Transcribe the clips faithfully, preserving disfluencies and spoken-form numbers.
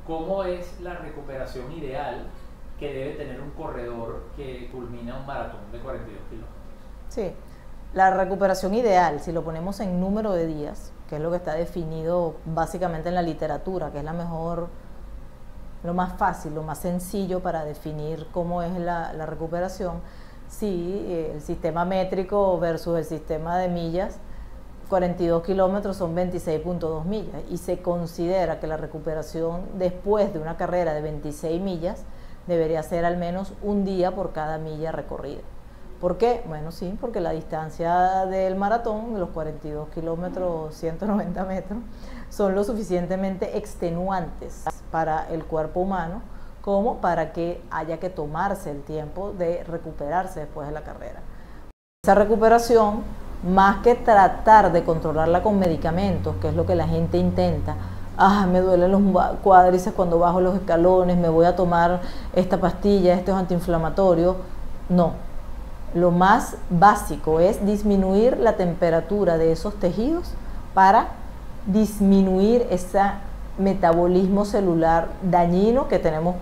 ¿cómo es la recuperación ideal que debe tener un corredor que culmina un maratón de cuarenta y dos kilómetros? Sí, la recuperación ideal, si lo ponemos en número de días, que es lo que está definido básicamente en la literatura, que es la mejor, lo más fácil, lo más sencillo para definir cómo es la, la recuperación, sí, el sistema métrico versus el sistema de millas, cuarenta y dos kilómetros son veintiséis punto dos millas, y se considera que la recuperación después de una carrera de veintiséis millas debería ser al menos un día por cada milla recorrida. ¿Por qué? Bueno, sí, porque la distancia del maratón, de los cuarenta y dos kilómetros, ciento noventa metros, son lo suficientemente extenuantes para el cuerpo humano como para que haya que tomarse el tiempo de recuperarse después de la carrera. Esa recuperación, más que tratar de controlarla con medicamentos, que es lo que la gente intenta, ah, me duelen los cuádriceps cuando bajo los escalones, me voy a tomar esta pastilla, esto es antiinflamatorio, no. Lo más básico es disminuir la temperatura de esos tejidos para disminuir ese metabolismo celular dañino que tenemos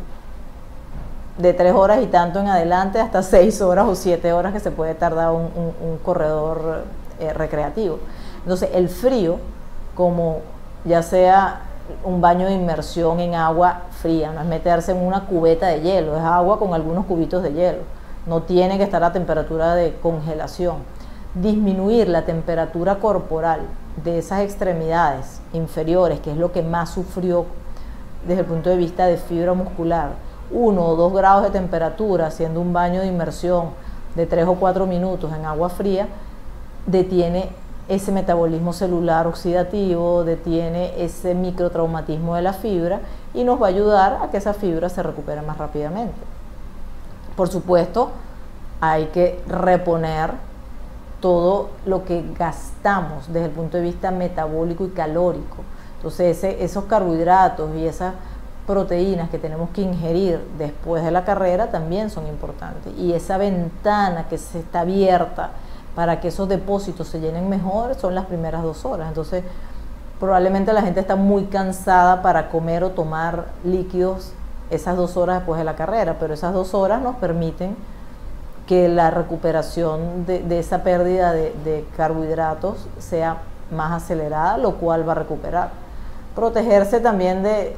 de tres horas y tanto en adelante hasta seis horas o siete horas que se puede tardar un, un, un corredor eh, recreativo. Entonces el frío, como ya sea un baño de inmersión en agua fría, no es meterse en una cubeta de hielo, es agua con algunos cubitos de hielo, no tiene que estar a temperatura de congelación. Disminuir la temperatura corporal de esas extremidades inferiores, que es lo que más sufrió desde el punto de vista de fibra muscular, uno o dos grados de temperatura haciendo un baño de inmersión de tres o cuatro minutos en agua fría, detiene ese metabolismo celular oxidativo, detiene ese microtraumatismo de la fibra y nos va a ayudar a que esa fibra se recupere más rápidamente. Por supuesto, hay que reponer todo lo que gastamos desde el punto de vista metabólico y calórico. Entonces, ese, esos carbohidratos y esas proteínas que tenemos que ingerir después de la carrera también son importantes. Y esa ventana que se está abierta para que esos depósitos se llenen mejor son las primeras dos horas. Entonces, probablemente la gente está muy cansada para comer o tomar líquidos esas dos horas después de la carrera, pero esas dos horas nos permiten que la recuperación de, de esa pérdida de, de carbohidratos sea más acelerada, lo cual va a recuperar. Protegerse también de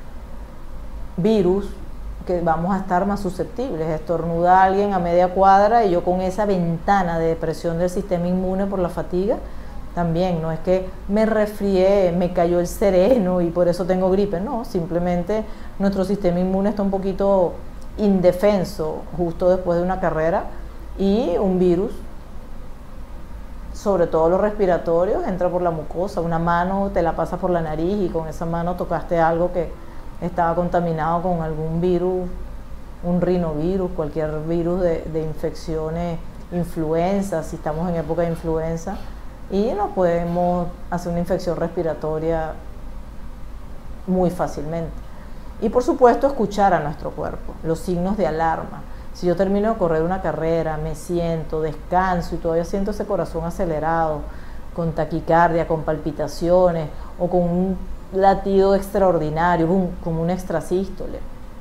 virus que vamos a estar más susceptibles. Estornuda a alguien a media cuadra y yo con esa ventana de depresión del sistema inmune por la fatiga, también no es que me resfrié, me cayó el sereno y por eso tengo gripe, no, simplemente nuestro sistema inmune está un poquito indefenso justo después de una carrera y un virus, sobre todo los respiratorios, entra por la mucosa, una mano te la pasa por la nariz y con esa mano tocaste algo que estaba contaminado con algún virus, un rinovirus, cualquier virus de, de infecciones, influenza, si estamos en época de influenza, y nos podemos hacer una infección respiratoria muy fácilmente. Y por supuesto escuchar a nuestro cuerpo, los signos de alarma. Si yo termino de correr una carrera, me siento, descanso y todavía siento ese corazón acelerado, con taquicardia, con palpitaciones o con un latido extraordinario, un, como un extrasístole.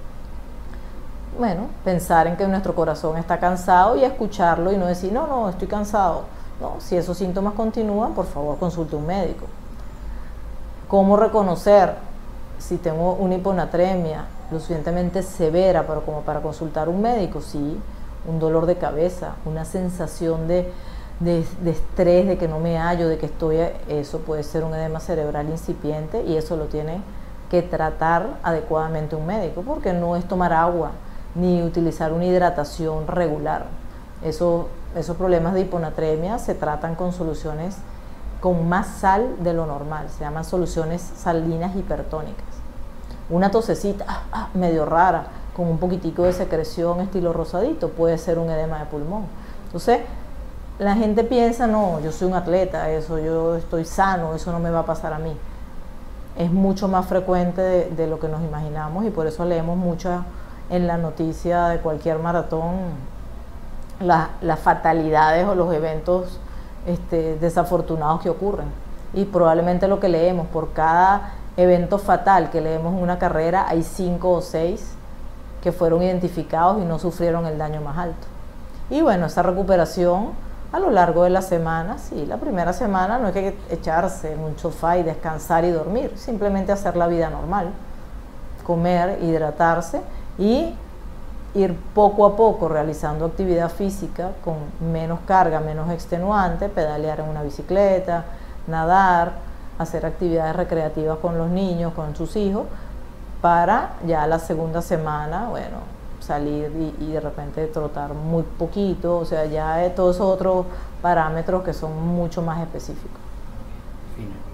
Bueno, pensar en que nuestro corazón está cansado y escucharlo y no decir, no, no, estoy cansado. No, si esos síntomas continúan, por favor, consulte a un médico. ¿Cómo reconocer si tengo una hiponatremia lo suficientemente severa pero como para consultar a un médico? Sí, un dolor de cabeza, una sensación de, de, de estrés, de que no me hallo, de que estoy, eso puede ser un edema cerebral incipiente y eso lo tiene que tratar adecuadamente un médico, porque no es tomar agua ni utilizar una hidratación regular. Eso, esos problemas de hiponatremia se tratan con soluciones con más sal de lo normal, se llaman soluciones salinas hipertónicas. Una tosecita ah, ah, medio rara, con un poquitico de secreción estilo rosadito, puede ser un edema de pulmón. Entonces, la gente piensa, no, yo soy un atleta, eso, yo estoy sano, eso no me va a pasar a mí. Es mucho más frecuente de, de lo que nos imaginamos y por eso leemos mucho en la noticia de cualquier maratón la, las fatalidades o los eventos este, desafortunados que ocurren. Y probablemente lo que leemos por cada evento fatal que leemos en una carrera, hay cinco o seis que fueron identificados y no sufrieron el daño más alto. Y bueno, esa recuperación a lo largo de la semana, sí, la primera semana no hay que echarse en un sofá y descansar y dormir, simplemente hacer la vida normal, comer, hidratarse y ir poco a poco realizando actividad física con menos carga, menos extenuante, pedalear en una bicicleta, nadar, hacer actividades recreativas con los niños, con sus hijos, para ya la segunda semana, bueno, salir y, y de repente trotar muy poquito, o sea, ya todos esos otros parámetros que son mucho más específicos. Fino.